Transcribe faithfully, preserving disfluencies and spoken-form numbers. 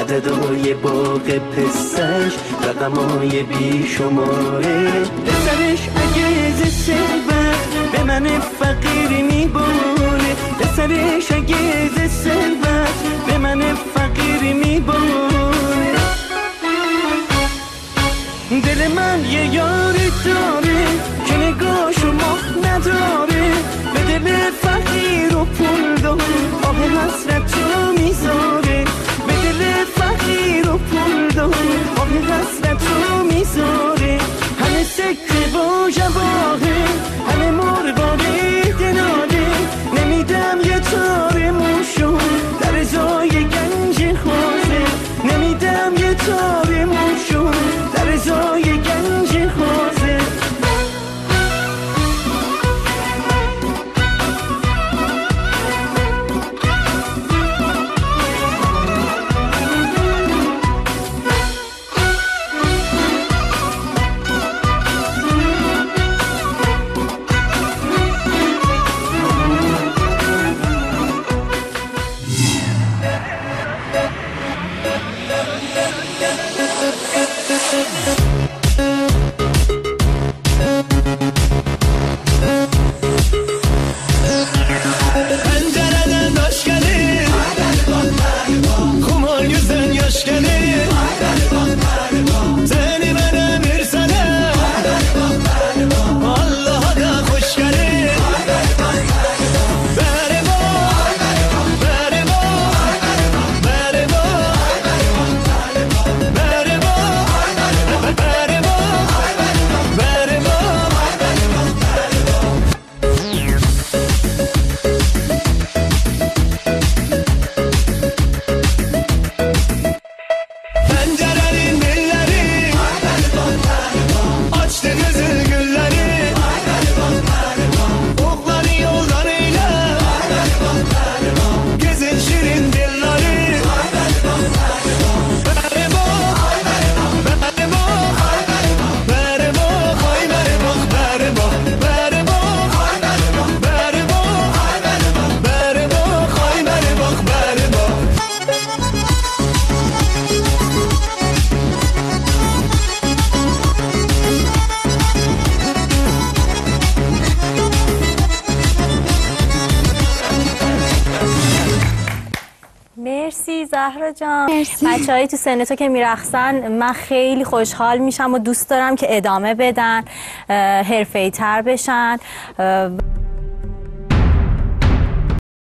عددهای باغ پستش رقمای بی شماره پسرش اگه ز ثروت به من فقیر میبونه پسرش اگه ز ثروت به من فقیر میبونه دل من یه یاری داره که نگاهشو ماه نداره به دل فقیر و پول دار آه حسرت رو میذاره به دل فقیر و پول دار آه حسرت رو میذاره همه سکه و جواهه همه مرغابی دلاله نمیدم یه تار موشو در ازای گنج حاضر نمیدم یه تار موشو در ازای گنج حاضر مرسی زهرا جان. بچه‌های تو سن تو که میرقصن من خیلی خوشحال میشم و دوست دارم که ادامه بدن، حرفه‌ای تر بشن.